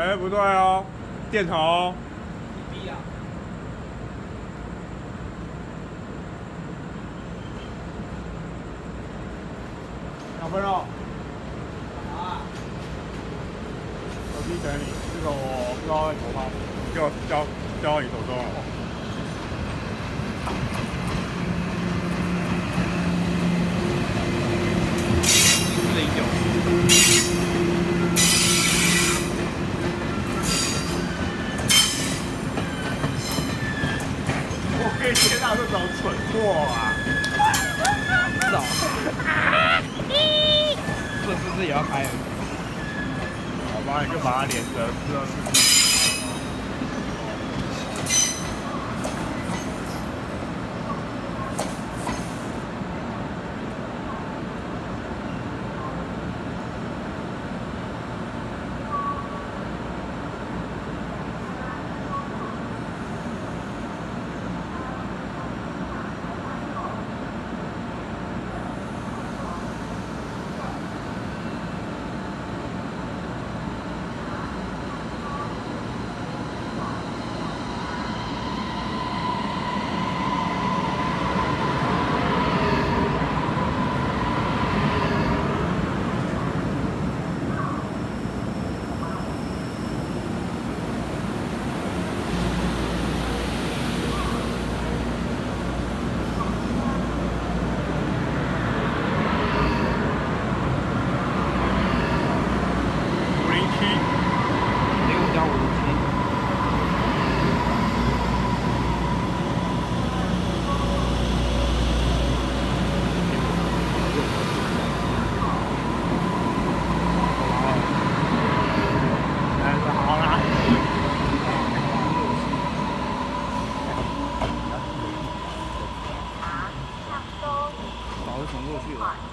哎，不对哦，电筒哦。 你闭啊！ 小朋友， 啊！ 手机等你，这个我不知道在投放，就交到你手中了。我可以接到这种蠢货啊！ 是哦。这是不是也要开了？ 好吧，你就把它连着，知道是。 早就传过去了。